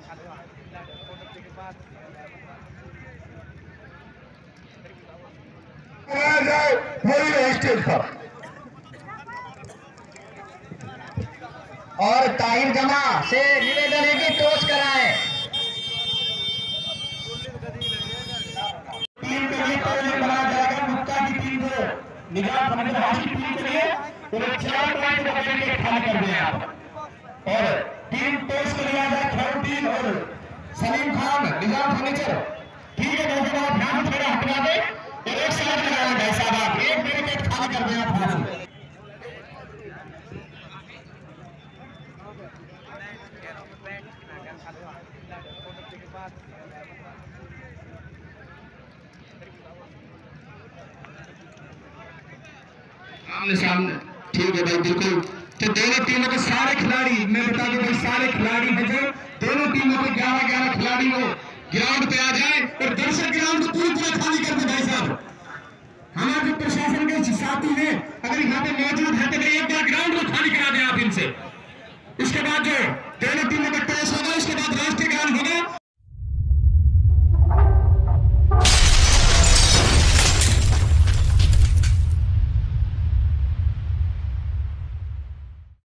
Stage पर और ताहिर जमा से निवेदन है कि टॉस कराएं। टीम के लिए बनाया जाएगा मुक्का की टीम को निजाम फर्नीचर की टीम के लिए और 4 पॉइंट के खाली कर दें आप। और टीम टॉस के लिए जाए खेल टीम और सलीम खान निजाम फर्नीचर। ठीक है दोस्तों, आप ध्यान थोड़ा हटवा दें और एक साइड लगाना भाई साहब, आप एक विकेट खाली कर दें आप। सामने सामने ठीक है भाई, बिल्कुल। तो दोनों टीमों के सारे खिलाड़ी, मैं बता दूं भाई, सारे खिलाड़ी हैं जो दोनों टीमों के 11-11 खिलाड़ी वो ग्राउंड पे आ जाए और दर्शक ग्राउंड को पूरी तरह खाली कर दे भाई साहब। हमारे प्रशासन के साथी ने